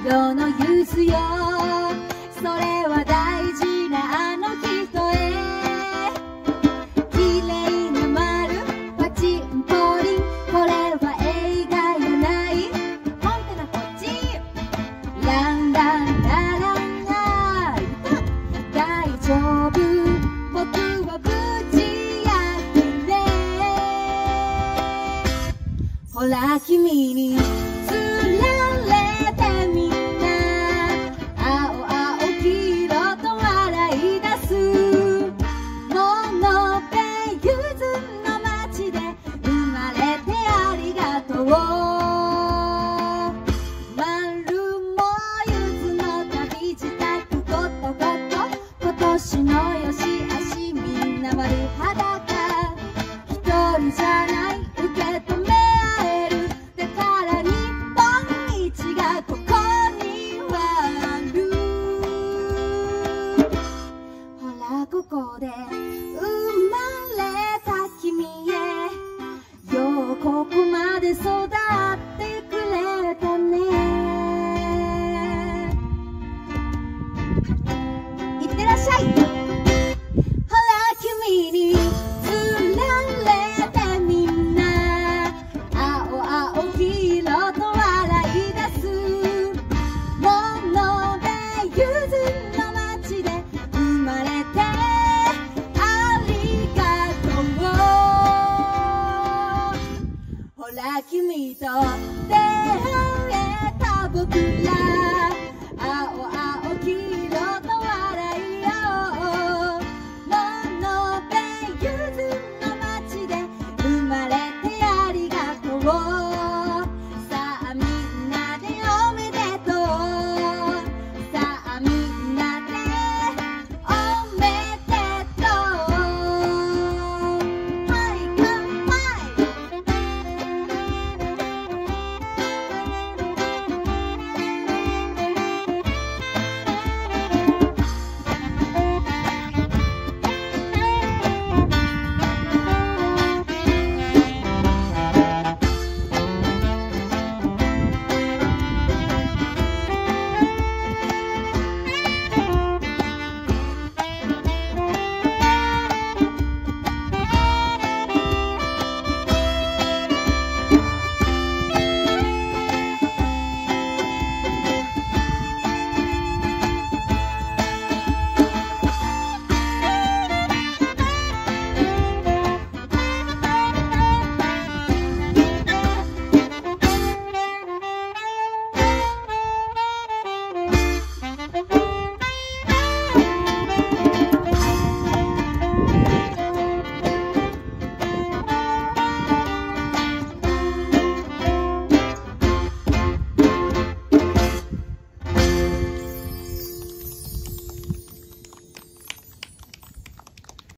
色のゆずよ、それは大事なあの人へ。綺麗な丸、パチンポリン、これは映画やない。コンテナこっち。ランランラランライト、大丈夫、僕は無事やきね。ほら君につられてみんな、青青黄色と笑い出す。モノペゆずの街で生まれてありがとう。丸もゆずの旅支度ことこと、今年のよしあしみんな丸裸。一人じゃない、受け止め合える。だから日本一がここにはある。ほらここで